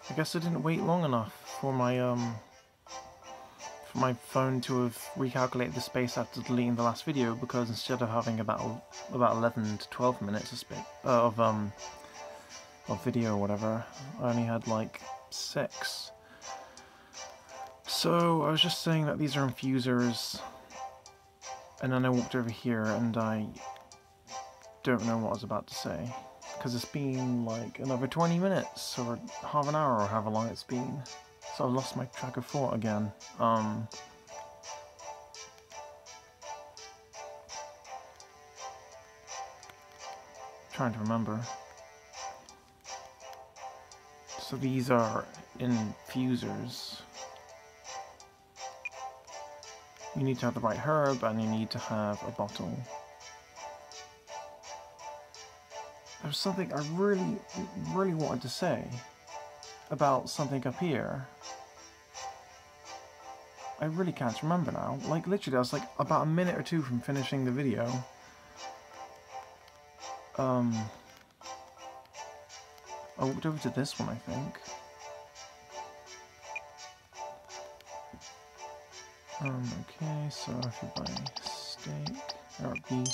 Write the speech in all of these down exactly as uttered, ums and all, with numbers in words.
I guess I didn't wait long enough for my um for my phone to have recalculated the space after deleting the last video, because instead of having about about eleven to twelve minutes of space uh, of um of video or whatever, I only had like six. So I was just saying that these are infusers, and then I walked over here and I don't know what I was about to say, because it's been like another twenty minutes or half an hour or however long it's been. So I've lost my track of thought again. Um, trying to remember. So these are infusers. You need to have the right herb and you need to have a bottle. There's something I really, really wanted to say about something up here. I really can't remember now. Like, literally, I was like about a minute or two from finishing the video. Um, I walked over to this one, I think. Um, okay, so if you buy steak or beef,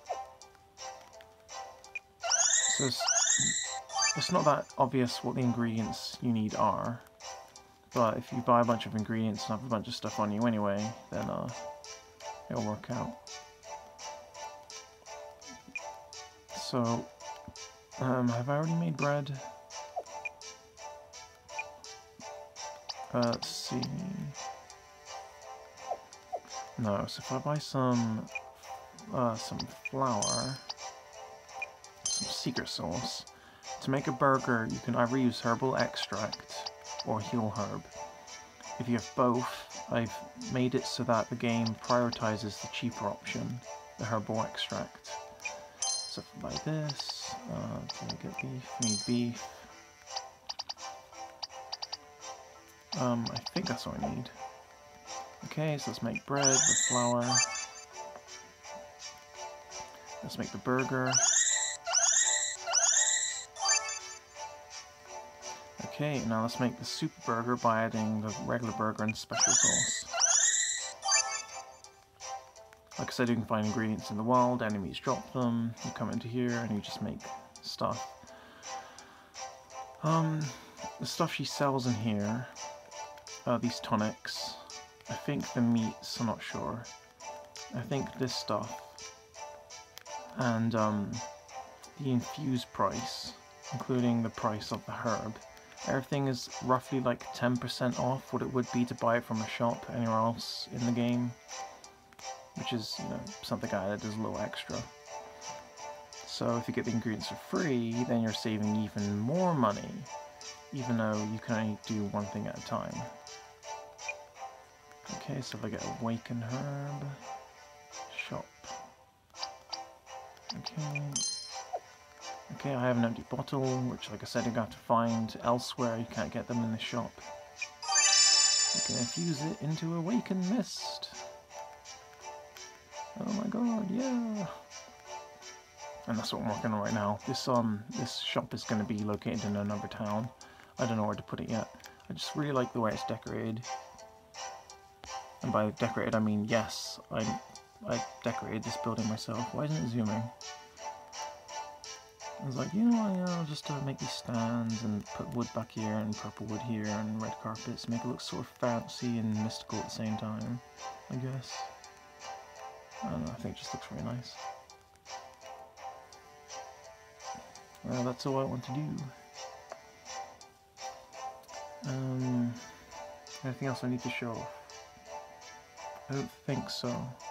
so it's, it's not that obvious what the ingredients you need are, but if you buy a bunch of ingredients and have a bunch of stuff on you anyway, then uh, it'll work out. So, um, have I already made bread? Uh, let's see. No, so if I buy some, uh, some flour, some secret sauce, to make a burger you can either use herbal extract or heal herb. If you have both, I've made it so that the game prioritizes the cheaper option, the herbal extract. So if I buy this, uh, do I get beef? I need beef. Um, I think that's all I need. Okay, so let's make bread with flour. Let's make the burger. Okay, now let's make the super burger by adding the regular burger and special sauce. Like I said, you can find ingredients in the wild, enemies drop them, you come into here and you just make stuff. Um, the stuff she sells in here, uh, these tonics, I think the meats, I'm not sure. I think this stuff and um, the infused price, including the price of the herb, everything is roughly like ten percent off what it would be to buy it from a shop anywhere else in the game, which is, you know, something I added as a little extra. So if you get the ingredients for free, then you're saving even more money, even though you can only do one thing at a time. Okay, so if I get awaken herb, shop. Okay. Okay, I have an empty bottle, which, like I said, you're going to have to find elsewhere. You can't get them in the shop. You can infuse it into awaken mist. Oh my god, yeah! And that's what I'm working on right now. This um, this shop is going to be located in another town. I don't know where to put it yet. I just really like the way it's decorated. And by decorated, I mean, yes, I, I decorated this building myself. Why isn't it zooming? I was like, you know, you know, just to make these stands and put wood back here and purple wood here and red carpets, make it look sort of fancy and mystical at the same time, I guess. I don't know, I think it just looks really nice. Well, that's all I want to do. Um, anything else I need to show? I don't think so.